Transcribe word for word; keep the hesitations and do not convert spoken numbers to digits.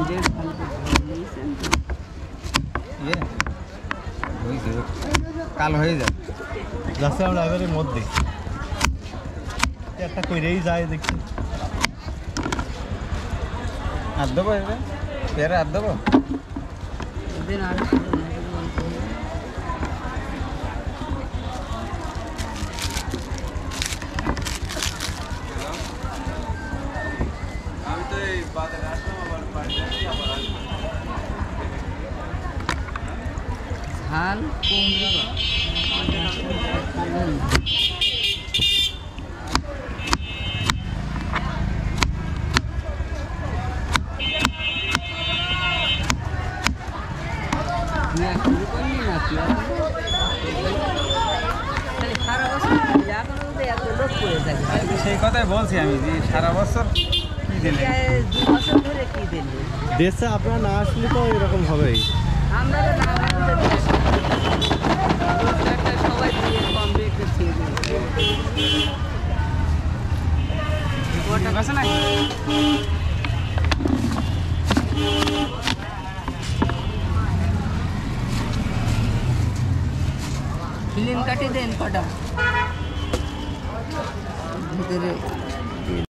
কাল হয়ে যায় যাচ্ছে আমরা এবারের মধ্যে একটা কইরেই যায় দেখছি আর দেবো এবার পেয়ারা আর দেবো আমি তো এই বাজারে আসলাম আবার বাড়ি যাচ্ছি আবার আসবো ঝাল সেই কথাই বলছি আমি যে সারা বছর কি দিলে দেশে আপনারা না আসলে তো এরকম হবেই ফিল্ম কাটি দেন কটা ভিতরে